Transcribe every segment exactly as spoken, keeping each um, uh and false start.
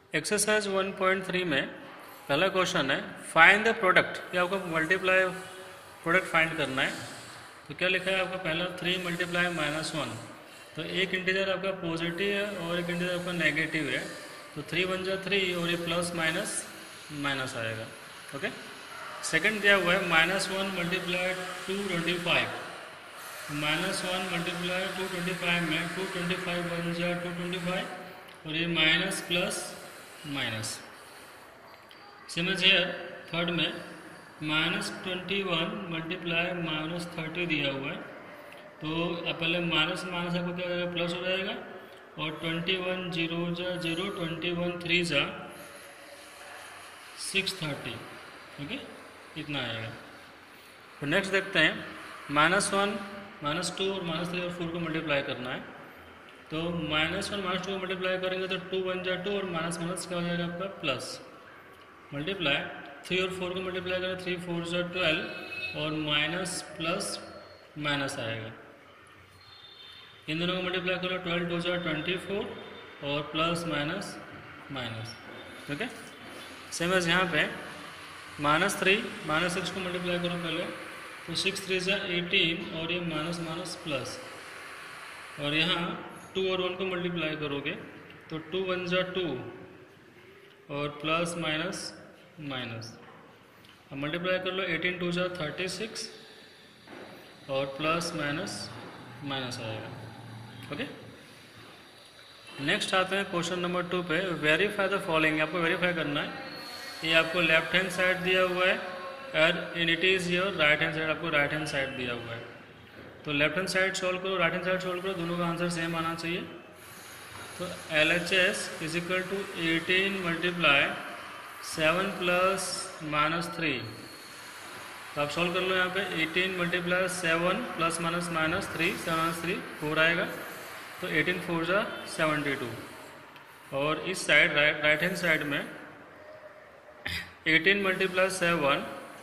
Exercise one point three में पहला question है फाइंड द प्रोडक्ट। ये आपको मल्टीप्लाई प्रोडक्ट फाइंड करना है। तो क्या लिखा है आपका पहला थ्री मल्टीप्लाई माइनस वन। तो एक इंटीजर आपका पॉजिटिव है और एक इंटीजर आपका नेगेटिव है। तो थ्री वन जा थ्री और ये प्लस माइनस माइनस आएगा। ओके। सेकंड दिया हुआ है minus one multiply two twenty five. Minus one multiply two twenty five में टू ट्वेंटी फाइव वन जा टू ट्वेंटी फाइव और ये minus plus minus. Similar here third में minus twenty one multiply minus thirty दिया हुआ है। तो पहले माइनस माइनस आपको क्या हो जाएगा, प्लस हो जाएगा। और ट्वेंटी वन जीरो जा जीरो ट्वेंटी वन थ्री जा सिक्स थर्टी। ओके, इतना आएगा। तो नेक्स्ट देखते हैं माइनस वन माइनस टू और माइनस थ्री और फोर को मल्टीप्लाई करना है। तो माइनस वन माइनस टू को मल्टीप्लाई करेंगे तो टू वन जा टू और माइनस माइनस क्या हो जाएगा आपका प्लस। मल्टीप्लाई थ्री और फोर को मल्टीप्लाई करें, थ्री फोर जा ट्वेल्व और माइनस प्लस माइनस आएगा। इन दोनों को मल्टीप्लाई करो, ट्वेल्व टू जा ट्वेंटी फोर और प्लस माइनस माइनस। ठीक है। सेम एज यहाँ पे माइनस थ्री माइनस सिक्स को मल्टीप्लाई करो पहले, तो सिक्स थ्री जा एटीन और ये माइनस माइनस प्लस। और यहाँ टू और वन को मल्टीप्लाई करोगे तो टू वन जा टू और प्लस माइनस माइनस। अब मल्टीप्लाई कर लो, एटीन टू जा थर्टी सिक्स और प्लस माइनस माइनस आएगा। ओके। नेक्स्ट आते हैं क्वेश्चन नंबर टू पे। Verify the following. आपको वेरीफाई करना है। ये आपको लेफ्ट हैंड साइड दिया हुआ है और in it is your right hand side आपको राइट हैंड साइड दिया हुआ है। तो लेफ्ट हैंड साइड सॉल्व करो, राइट हैंड साइड सॉल्व करो, दोनों का आंसर सेम आना चाहिए। तो L H S is equal to eighteen multiply seven plus minus three. तो आप सॉल्व कर लो। यहाँ पे eighteen multiply seven plus minus minus three, seven minus three four आएगा। तो एटीन फोर जा सेवेंटी टू। और इस side right right hand side में eighteen multiply seven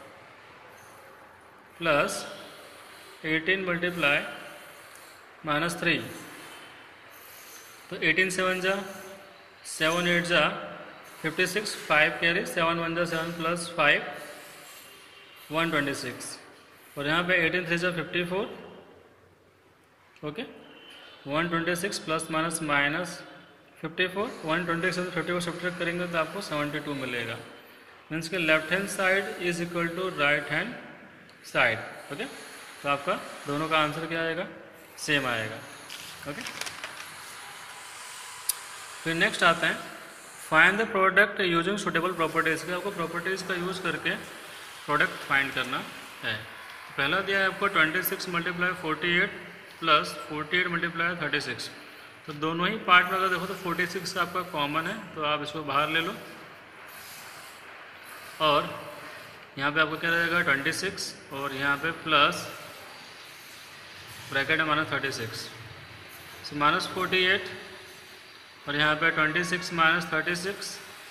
plus eighteen multiply minus three. तो एटीन सेवन जा सेवन एट जा fifty six, five carry, seven one जा seven plus five one twenty six. और यहाँ पे एटीन थ्री जा fifty four. Okay. One twenty six plus minus minus fifty four, one twenty six fifty four subtract करेंगे तो आपको seventy two मिलेगा। Means के left hand side is equal to right hand side. Okay. तो आपका दोनों का आंसर क्या आएगा, सेम आएगा। ओके। फिर नेक्स्ट आते हैं find the product using suitable properties के। आपको प्रॉपर्टीज का यूज करके प्रोडक्ट फाइंड करना है। पहला दिया है आपको twenty six multiply forty eight plus forty eight multiply thirty six. तो दोनों ही पार्ट में अगर देखो तो फोर्टी सिक्स आपका कॉमन है, तो आप इसको बाहर ले लो। और यहाँ पे आपको क्या रहेगा ट्वेंटी सिक्स और यहाँ पे प्लस ब्रैकेट है minus thirty six. So minus forty eight और यहाँ पे twenty six minus thirty six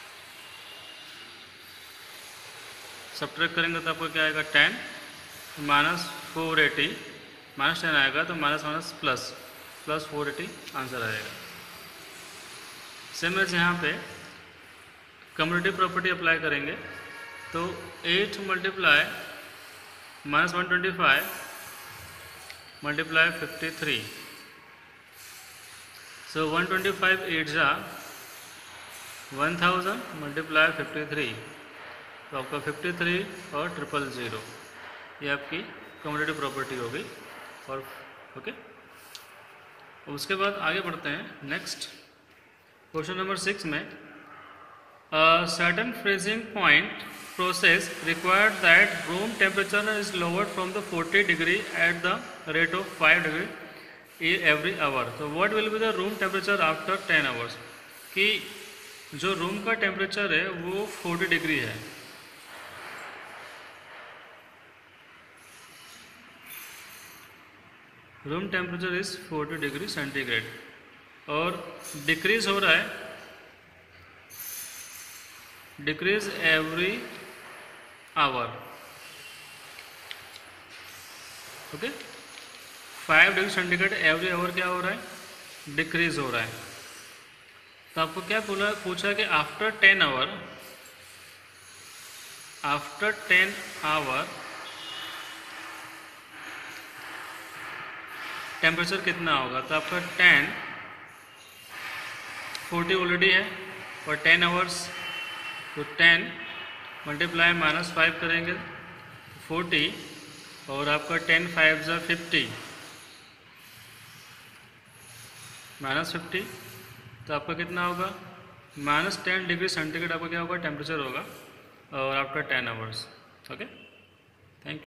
subtract करेंगे तो आपको क्या आएगा ten. Minus four eighty minus ten आएगा तो minus minus plus plus four eighty answer आएगा। सेम एज यहाँ पे कम्युनिटी प्रॉपर्टी अप्लाई करेंगे तो eight multiply minus one twenty five multiply fifty three. So one twenty five eight जा one thousand multiply fifty three. तो आपका fifty three और triple zero ये आपकी कम्युनिटी प्रॉपर्टी हो गई। और ओके। उसके बाद आगे बढ़ते हैं नेक्स्ट क्वेश्चन नंबर सिक्स में। Certain freezing point process required that room temperature is lowered from the forty degree at the rate of five degree every hour. So what will be the room temperature after ten hours? कि जो room का temperature है वो forty degree है। Room temperature is forty degree centigrade और decrease हो रहा है, decrease every hour. Okay. Five degree centigrade every hour क्या हो रहा है, डिक्रीज हो रहा है। तो आपको क्या बोला पूछा कि after ten hour after ten hour temperature कितना होगा। तो आपका टेन फोर्टी ऑलरेडी है और टेन आवर्स, तो टेन मल्टीप्लाई माइनस फाइव करेंगे फोर्टी, और आपका टेन फाइव ज़ा फिफ्टी माइनस फिफ्टी, तो आपका कितना होगा माइनस टेन डिग्री सेंटीग्रेड आपका क्या होगा टेम्परेचर होगा और आफ्टर टेन आवर्स। ओके।